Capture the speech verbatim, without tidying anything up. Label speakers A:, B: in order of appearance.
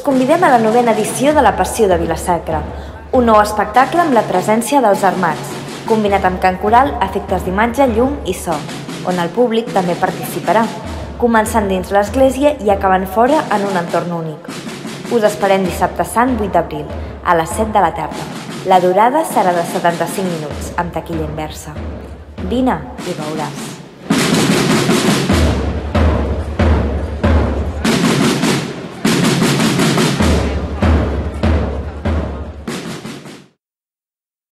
A: convidem a la novena edició de la Passió de Vila-sacra, un nou espectacle amb la presència dels Armats, combinat amb cant coral, efectes d'imatge, llum i so, on el públic també participarà, començant dins l'església i acabant fora en un entorn únic. Us esperem dissabte sant vuit d'abril, a les set de la tarda. La durada serà de setanta-cinc minuts, amb taquilla inversa. Vine i veuràs.